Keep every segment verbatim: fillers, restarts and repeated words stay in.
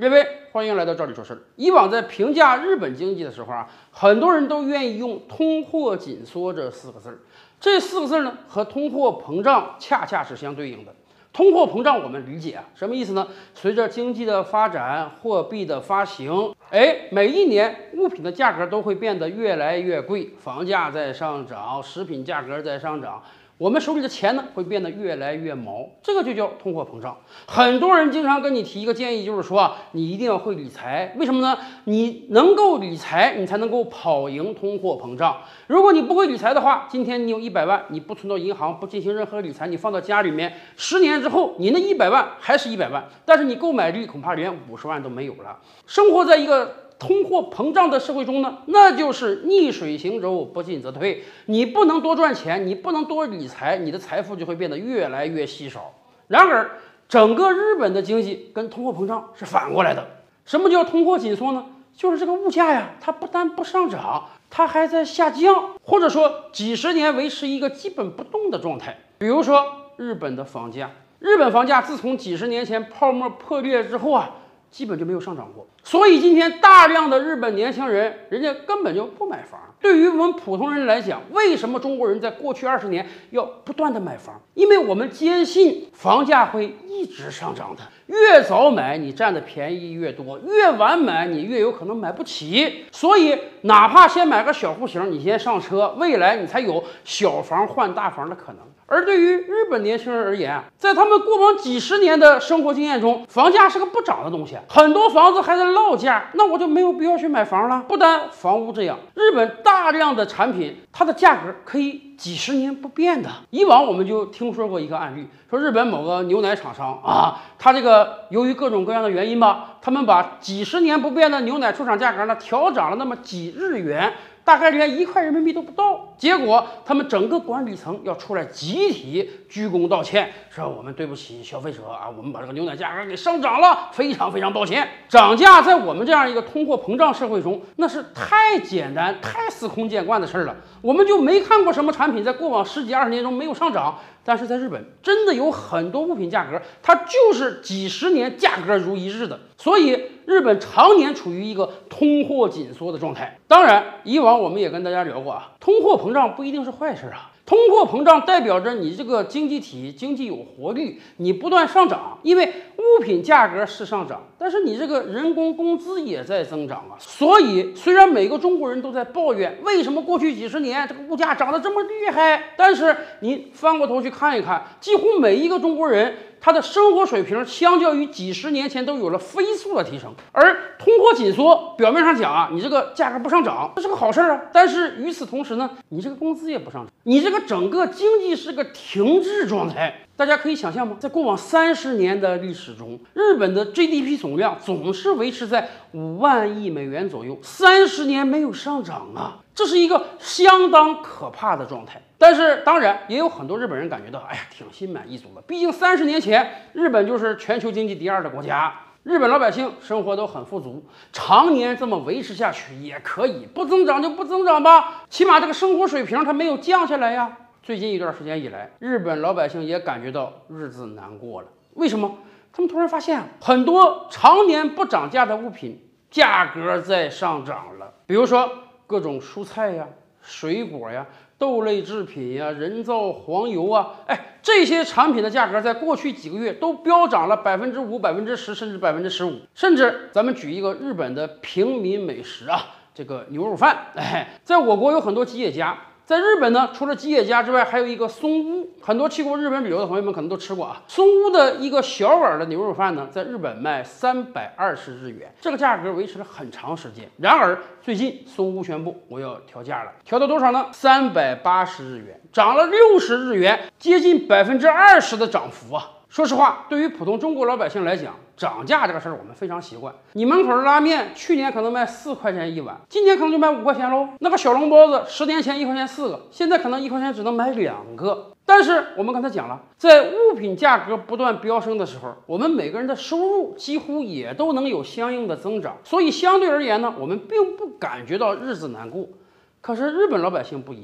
各位，欢迎来到这里说事儿。以往在评价日本经济的时候啊，很多人都愿意用“通货紧缩”这四个字儿。这四个字儿呢，和通货膨胀恰恰是相对应的。通货膨胀我们理解啊，什么意思呢？随着经济的发展，货币的发行，哎，每一年物品的价格都会变得越来越贵，房价在上涨，食品价格在上涨。我们手里的钱呢，会变得越来越毛，这个就叫通货膨胀。很多人经常跟你提一个建议，就是说啊，你一定要会理财。为什么呢？你能够理财，你才能够跑赢通货膨胀。如果你不会理财的话，今天你有一百万，你不存到银行，不进行任何理财，你放到家里面，十年之后，你那一百万还是一百万，但是你购买力恐怕连五十万都没有了。生活在一个通货膨胀的社会中呢，那就是逆水行舟，不进则退。你不能多赚钱，你不能多理财，你的财富就会变得越来越稀少。然而，整个日本的经济跟通货膨胀是反过来的。什么叫通货紧缩呢？就是这个物价呀，它不但不上涨，它还在下降，或者说几十年维持一个基本不动的状态。比如说日本的房价，日本房价自从几十年前泡沫破裂之后啊，基本就没有上涨过，所以今天大量的日本年轻人，人家根本就不买房。对于我们普通人来讲，为什么中国人在过去二十年要不断的买房？因为我们坚信房价会一直上涨的，越早买你占的便宜越多，越晚买你越有可能买不起。所以哪怕先买个小户型，你先上车，未来你才有小房换大房的可能。而对于日本年轻人而言，在他们过往几十年的生活经验中，房价是个不涨的东西，很多房子还在落价，那我就没有必要去买房了。不单房屋这样，日本大量的产品，它的价格可以几十年不变的。以往我们就听说过一个案例，说日本某个牛奶厂商啊，他这个由于各种各样的原因吧，他们把几十年不变的牛奶出厂价格呢调涨了那么几日元。大概连一块人民币都不到，结果他们整个管理层要出来集体鞠躬道歉，说我们对不起消费者啊，我们把这个牛奶价格给上涨了，非常非常抱歉。涨价在我们这样一个通货膨胀社会中，那是太简单、太司空见惯的事儿了。我们就没看过什么产品在过往十几二十年中没有上涨，但是在日本真的有很多物品价格，它就是几十年价格如一日的，所以日本常年处于一个通货紧缩的状态。当然，以往我们也跟大家聊过啊，通货膨胀不一定是坏事啊。通货膨胀代表着你这个经济体经济有活力，你不断上涨，因为物品价格是上涨，但是你这个人工工资也在增长啊。所以虽然每个中国人都在抱怨为什么过去几十年这个物价涨得这么厉害，但是你翻过头去看一看，几乎每一个中国人他的生活水平相较于几十年前都有了飞速的提升。而通货紧缩表面上讲啊，你这个价格不上涨，这是个好事啊，但是与此同时呢，你这个工资也不上涨，你这个整个经济是个停滞状态。大家可以想象吗？在过往三十年的历史中，日本的 G D P 总量总是维持在五万亿美元左右，三十年没有上涨啊，这是一个相当可怕的状态。但是当然也有很多日本人感觉到，哎呀，挺心满意足的。毕竟三十年前，日本就是全球经济第二的国家，日本老百姓生活都很富足，常年这么维持下去也可以，不增长就不增长吧，起码这个生活水平它没有降下来呀。最近一段时间以来，日本老百姓也感觉到日子难过了。为什么？他们突然发现啊，很多常年不涨价的物品价格在上涨了，比如说各种蔬菜呀、水果呀、豆类制品呀、人造黄油啊，哎，这些产品的价格在过去几个月都飙涨了百分之五、百分之十，甚至百分之十五。甚至咱们举一个日本的平民美食啊，这个牛肉饭，哎，在我国有很多吉野家。在日本呢，除了吉野家之外，还有一个松屋。很多去过日本旅游的朋友们可能都吃过啊。松屋的一个小碗的牛肉饭呢，在日本卖三百二十日元，这个价格维持了很长时间。然而最近松屋宣布我要调价了，调到多少呢？三百八十日元，涨了六十日元，接近百分之二十的涨幅啊！说实话，对于普通中国老百姓来讲，涨价这个事儿我们非常习惯。你门口的拉面去年可能卖四块钱一碗，今年可能就卖五块钱喽。那个小笼包子十年前一块钱四个，现在可能一块钱只能买两个。但是我们刚才讲了，在物品价格不断飙升的时候，我们每个人的收入几乎也都能有相应的增长，所以相对而言呢，我们并不感觉到日子难过。可是日本老百姓不一样啊。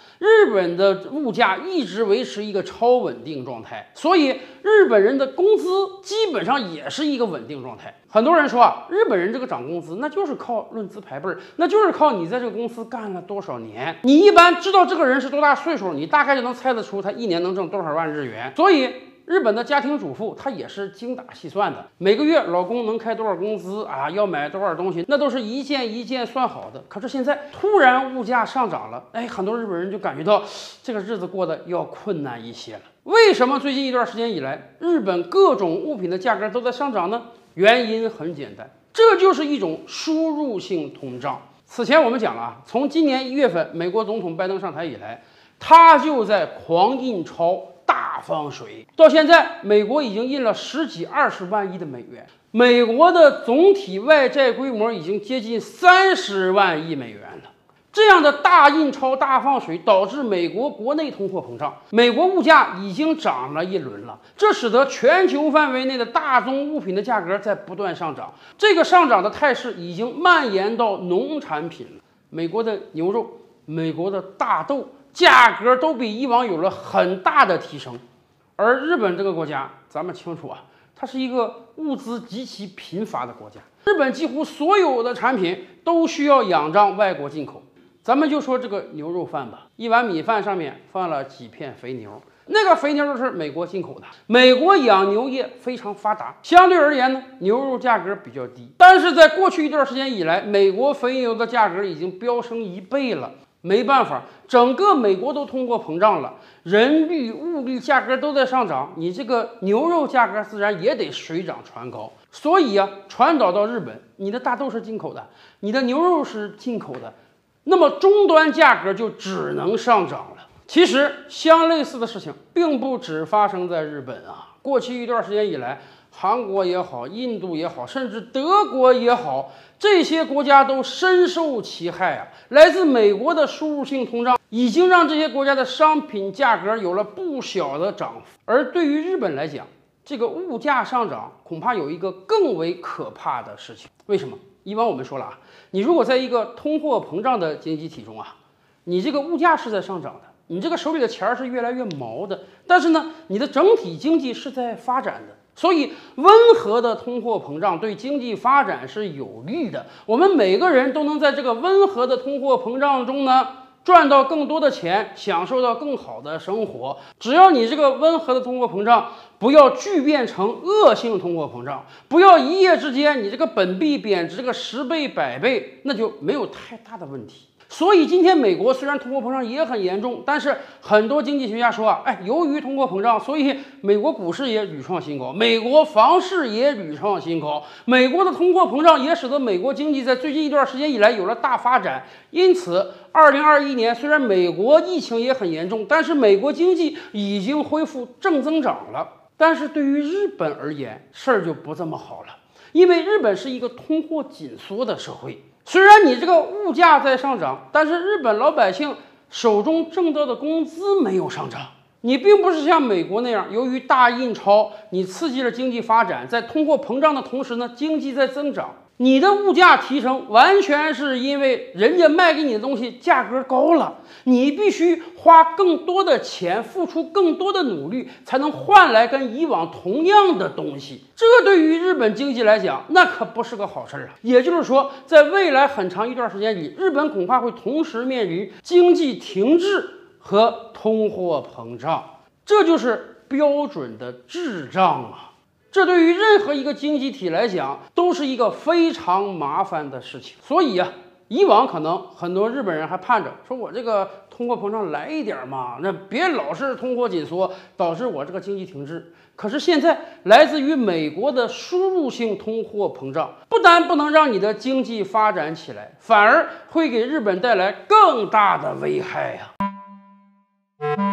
日本的物价一直维持一个超稳定状态，所以日本人的工资基本上也是一个稳定状态。很多人说啊，日本人这个涨工资那就是靠论资排辈儿，那就是靠你在这个公司干了多少年。你一般知道这个人是多大岁数，你大概就能猜得出他一年能挣多少万日元。所以日本的家庭主妇她也是精打细算的，每个月老公能开多少工资啊，要买多少东西，那都是一件一件算好的。可是现在突然物价上涨了，哎，很多日本人就感觉到这个日子过得要困难一些了。为什么最近一段时间以来，日本各种物品的价格都在上涨呢？原因很简单，这就是一种输入性通胀。此前我们讲了啊，从今年一月份美国总统拜登上台以来，他就在狂印钞大放水，到现在美国已经印了十几二十万亿的美元，美国的总体外债规模已经接近三十万亿美元了。这样的大印钞大放水导致美国国内通货膨胀，美国物价已经涨了一轮了，这使得全球范围内的大宗物品的价格在不断上涨。这个上涨的态势已经蔓延到农产品了，美国的牛肉、美国的大豆价格都比以往有了很大的提升。而日本这个国家，咱们清楚啊，它是一个物资极其贫乏的国家，日本几乎所有的产品都需要仰仗外国进口。咱们就说这个牛肉饭吧，一碗米饭上面放了几片肥牛，那个肥牛是美国进口的。美国养牛业非常发达，相对而言呢，牛肉价格比较低。但是在过去一段时间以来，美国肥牛的价格已经飙升一倍了。没办法，整个美国都通货膨胀了，人力、物力价格都在上涨，你这个牛肉价格自然也得水涨船高。所以啊，传导到日本，你的大豆是进口的，你的牛肉是进口的。那么终端价格就只能上涨了。其实相类似的事情并不只发生在日本啊，过去一段时间以来，韩国也好，印度也好，甚至德国也好，这些国家都深受其害啊。来自美国的输入性通胀已经让这些国家的商品价格有了不小的涨幅。而对于日本来讲，这个物价上涨恐怕有一个更为可怕的事情。为什么？以往我们说了啊，你如果在一个通货膨胀的经济体中啊，你这个物价是在上涨的，你这个手里的钱是越来越毛的，但是呢，你的整体经济是在发展的。所以温和的通货膨胀对经济发展是有利的，我们每个人都能在这个温和的通货膨胀中呢赚到更多的钱，享受到更好的生活。只要你这个温和的通货膨胀不要巨变成恶性通货膨胀，不要一夜之间你这个本币贬值个十倍百倍，那就没有太大的问题。所以今天美国虽然通货膨胀也很严重，但是很多经济学家说啊，哎，由于通货膨胀，所以美国股市也屡创新高，美国房市也屡创新高，美国的通货膨胀也使得美国经济在最近一段时间以来有了大发展。因此二零二一年虽然美国疫情也很严重，但是美国经济已经恢复正增长了。但是对于日本而言，事儿就不这么好了，因为日本是一个通货紧缩的社会。虽然你这个物价在上涨，但是日本老百姓手中挣到的工资没有上涨。你并不是像美国那样，由于大印钞，你刺激了经济发展，在通货膨胀的同时呢，经济在增长。你的物价提升完全是因为人家卖给你的东西价格高了，你必须花更多的钱，付出更多的努力，才能换来跟以往同样的东西。这对于日本经济来讲，那可不是个好事啊。也就是说，在未来很长一段时间里，日本恐怕会同时面临经济停滞和通货膨胀，这就是标准的滞胀啊。这对于任何一个经济体来讲，都是一个非常麻烦的事情。所以啊，以往可能很多日本人还盼着说，我这个通货膨胀来一点嘛，那别老是通货紧缩，导致我这个经济停滞。可是现在来自于美国的输入性通货膨胀，不但不能让你的经济发展起来，反而会给日本带来更大的危害呀。